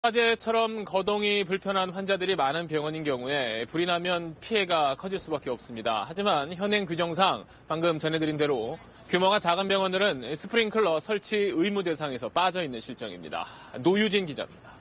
화재처럼 거동이 불편한 환자들이 많은 병원인 경우에 불이 나면 피해가 커질 수밖에 없습니다. 하지만 현행 규정상 방금 전해드린 대로 규모가 작은 병원들은 스프링클러 설치 의무 대상에서 빠져 있는 실정입니다. 노유진 기자입니다.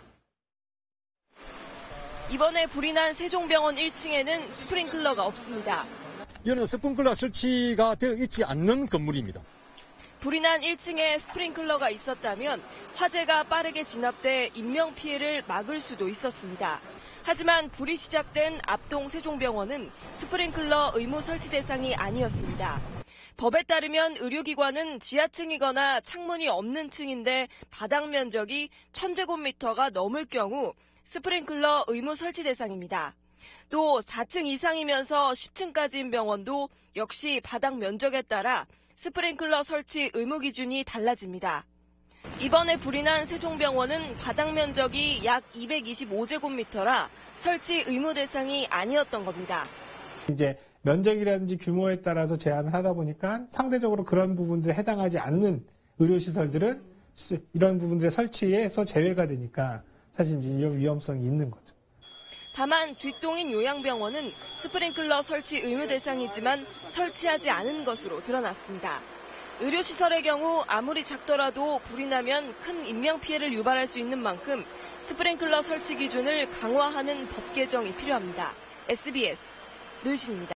이번에 불이 난 세종병원 1층에는 스프링클러가 없습니다. 이는 스프링클러 설치가 되어 있지 않는 건물입니다. 불이 난 1층에 스프링클러가 있었다면 화재가 빠르게 진압돼 인명피해를 막을 수도 있었습니다. 하지만 불이 시작된 압동 세종병원은 스프링클러 의무 설치 대상이 아니었습니다. 법에 따르면 의료기관은 지하층이거나 창문이 없는 층인데 바닥 면적이 1000제곱미터가 넘을 경우 스프링클러 의무 설치 대상입니다. 또 4층 이상이면서 10층까지인 병원도 역시 바닥 면적에 따라 스프링클러 설치 의무 기준이 달라집니다. 이번에 불이 난 세종병원은 바닥 면적이 약 225제곱미터라 설치 의무 대상이 아니었던 겁니다. 이제 면적이라든지 규모에 따라서 제한을 하다 보니까 상대적으로 그런 부분들에 해당하지 않는 의료시설들은 이런 부분들의 설치에서 제외가 되니까 사실 이런 위험성이 있는 거죠. 다만 뒷동인 요양병원은 스프링클러 설치 의무 대상이지만 설치하지 않은 것으로 드러났습니다. 의료시설의 경우 아무리 작더라도 불이 나면 큰 인명피해를 유발할 수 있는 만큼 스프링클러 설치 기준을 강화하는 법 개정이 필요합니다. SBS 노유진입니다.